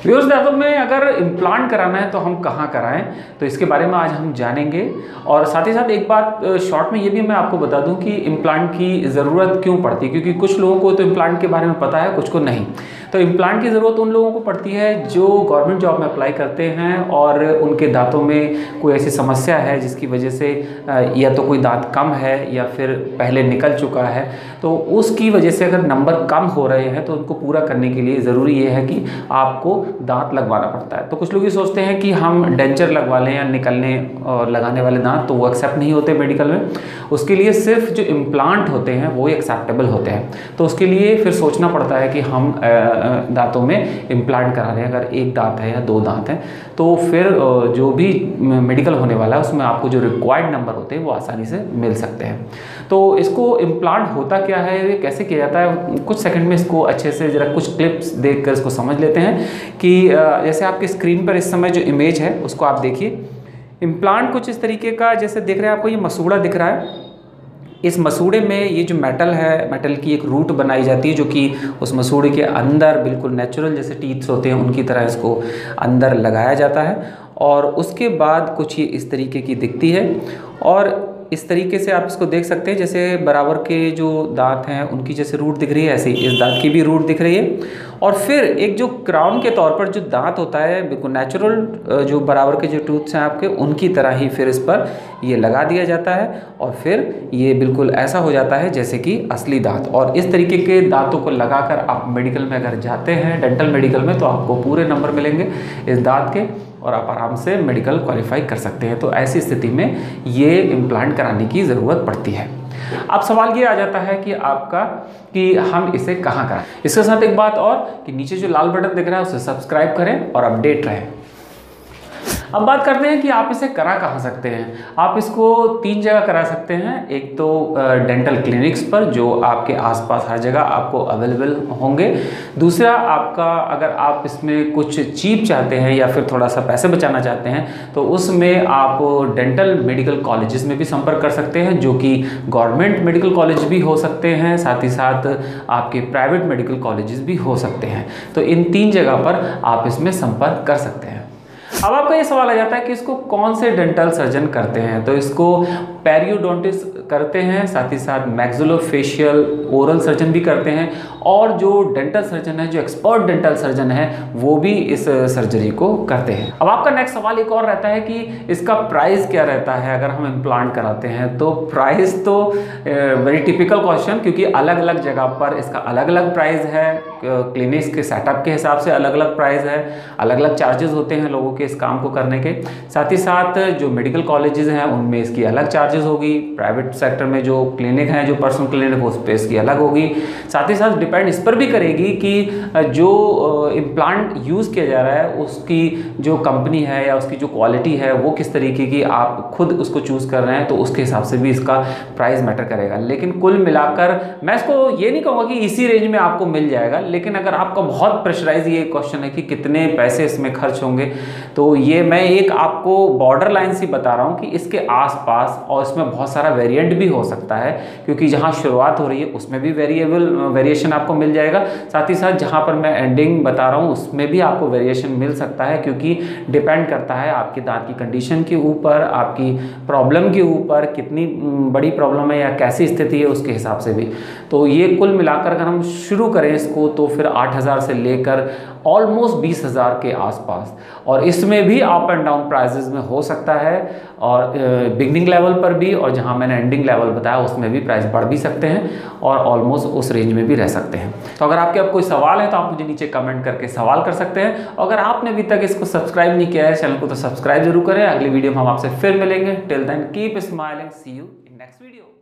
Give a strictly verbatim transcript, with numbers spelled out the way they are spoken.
Viewers, दांतों में अगर इम्प्लांट कराना है तो हम कहाँ कराएं, तो इसके बारे में आज हम जानेंगे। और साथ ही साथ एक बात शॉर्ट में ये भी मैं आपको बता दूं कि इम्प्लांट की ज़रूरत क्यों पड़ती है, क्योंकि कुछ लोगों को तो इम्प्लांट के बारे में पता है, कुछ को नहीं। तो इम्प्लांट की ज़रूरत उन लोगों को पड़ती है जो गवर्नमेंट जॉब में अप्लाई करते हैं और उनके दांतों में कोई ऐसी समस्या है जिसकी वजह से या तो कोई दांत कम है या फिर पहले निकल चुका है, तो उसकी वजह से अगर नंबर कम हो रहे हैं तो उनको पूरा करने के लिए ज़रूरी ये है कि आपको दांत लगवाना पड़ता है। तो कुछ लोग ये सोचते हैं कि हम डेंचर लगवा लें या निकलने और लगाने वाले दांत, तो वो एक्सेप्ट नहीं होते मेडिकल में। उसके लिए सिर्फ जो इम्प्लांट होते हैं वो एक्सेप्टेबल होते हैं। तो उसके लिए फिर सोचना पड़ता है कि हम दांतों में इम्प्लांट करा रहे हैं। अगर एक दांत है या दो दांत हैं तो फिर जो भी मेडिकल होने वाला है उसमें आपको जो रिक्वायर्ड नंबर होते हैं वो आसानी से मिल सकते हैं। तो इसको इम्प्लांट होता क्या है, ये कैसे किया जाता है, कुछ सेकंड में इसको अच्छे से जरा कुछ क्लिप्स देखकर इसको समझ लेते हैं। कि जैसे आपकी स्क्रीन पर इस समय जो इमेज है उसको आप देखिए। इम्प्लांट कुछ इस तरीके का जैसे दिख रहा है आपको, ये मसूड़ा दिख रहा है। इस मसूड़े में ये जो मेटल है, मेटल की एक रूट बनाई जाती है जो कि उस मसूड़े के अंदर बिल्कुल नेचुरल जैसे टीथ्स होते हैं उनकी तरह इसको अंदर लगाया जाता है। और उसके बाद कुछ ये इस तरीके की दिखती है और इस तरीके से आप इसको देख सकते हैं। जैसे बराबर के जो दांत हैं उनकी जैसे रूट दिख रही है, ऐसे ही इस दांत की भी रूट दिख रही है। और फिर एक जो क्राउन के तौर पर जो दांत होता है बिल्कुल नेचुरल, जो बराबर के जो टूथ्स हैं आपके उनकी तरह ही फिर इस पर ये लगा दिया जाता है और फिर ये बिल्कुल ऐसा हो जाता है जैसे कि असली दांत। और इस तरीके के दांतों को लगाकर आप मेडिकल में अगर जाते हैं, डेंटल मेडिकल में, तो आपको पूरे नंबर मिलेंगे इस दांत के और आप आराम से मेडिकल क्वालिफाई कर सकते हैं। तो ऐसी स्थिति में ये इम्प्लांट कराने की ज़रूरत पड़ती है। अब सवाल ये आ जाता है कि आपका कि हम इसे कहाँ कराएं। इसके साथ एक बात और कि नीचे जो लाल बटन दिख रहा है उसे सब्सक्राइब करें और अपडेट रहें। अब बात करते हैं कि आप इसे करा कहाँ सकते हैं। आप इसको तीन जगह करा सकते हैं। एक तो डेंटल क्लिनिक्स पर जो आपके आसपास हर जगह आपको अवेलेबल होंगे। दूसरा, आपका अगर आप इसमें कुछ चीप चाहते हैं या फिर थोड़ा सा पैसे बचाना चाहते हैं तो उसमें आप डेंटल मेडिकल कॉलेजेस में भी संपर्क कर सकते हैं, जो कि गवर्नमेंट मेडिकल कॉलेज भी हो सकते हैं, साथ ही साथ आपके प्राइवेट मेडिकल कॉलेजेस भी हो सकते हैं। तो इन तीन जगह पर आप इसमें संपर्क कर सकते हैं। अब आपका ये सवाल आ जाता है कि इसको कौन से डेंटल सर्जन करते हैं। तो इसको पेरियोडोंटिस्ट करते हैं, साथ ही साथ मैक्सिलोफेशियल ओरल सर्जन भी करते हैं, और जो डेंटल सर्जन है, जो एक्सपर्ट डेंटल सर्जन है, वो भी इस सर्जरी को करते हैं। अब आपका नेक्स्ट सवाल एक और रहता है कि इसका प्राइस क्या रहता है अगर हम इम्प्लांट कराते हैं। तो प्राइस तो वेरी टिपिकल क्वेश्चन, क्योंकि अलग अलग जगह पर इसका अलग अलग प्राइस है। क्लिनिक्स के सेटअप के हिसाब से अलग अलग प्राइस है, अलग अलग चार्जेस होते हैं लोगों के इस काम को करने के। साथ ही साथ जो मेडिकल कॉलेजेस हैं उनमें इसकी अलग चार्जेस होगी। प्राइवेट सेक्टर में जो क्लिनिक हैं, जो पर्सनल क्लिनिक, उस पर इसकी अलग होगी। साथ ही साथ डिपेंड इस पर भी करेगी कि जो इम्प्लांट यूज़ किया जा रहा है उसकी जो कंपनी है या उसकी जो क्वालिटी है वो किस तरीके की आप खुद उसको चूज़ कर रहे हैं, तो उसके हिसाब से भी इसका प्राइस मैटर करेगा। लेकिन कुल मिलाकर मैं इसको ये नहीं कहूँगा कि इसी रेंज में आपको मिल जाएगा, लेकिन अगर आपका बहुत प्रेशराइज ये क्वेश्चन है कि कितने पैसे इसमें खर्च होंगे, तो ये मैं एक आपको बॉर्डर लाइन सी बता रहा हूँ कि इसके आसपास, और इसमें बहुत सारा वेरिएंट भी हो सकता है, क्योंकि जहाँ शुरुआत हो रही है उसमें भी वेरिएबल वेरिएशन आपको मिल जाएगा। साथ ही साथ जहाँ पर मैं एंडिंग बता रहा हूँ उसमें भी आपको वेरिएशन मिल सकता है, क्योंकि डिपेंड करता है आपके दांत की कंडीशन के ऊपर, आपकी प्रॉब्लम के ऊपर, कितनी बड़ी प्रॉब्लम है या कैसी स्थिति है उसके हिसाब से भी। तो ये कुल मिलाकर अगर हम शुरू करें इसको तो फिर आठ हज़ार से लेकर ऑलमोस्ट बीस हज़ार के आसपास, और इसमें भी अप एंड डाउन प्राइजेस में हो सकता है, और बिगनिंग लेवल पर भी, और जहां मैंने एंडिंग लेवल बताया उसमें भी प्राइस बढ़ भी सकते हैं और ऑलमोस्ट उस रेंज में भी रह सकते हैं। तो अगर आपके अब कोई सवाल है तो आप मुझे नीचे कमेंट करके सवाल कर सकते हैं। अगर आपने अभी तक इसको सब्सक्राइब नहीं किया है चैनल को, तो सब्सक्राइब जरूर करें। अगली वीडियो में हम आपसे फिर मिलेंगे। Till then keep smiling, see you in next video.